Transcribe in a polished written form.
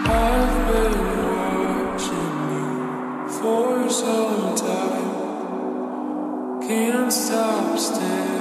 I've been watching you for some time. Can't stop staring.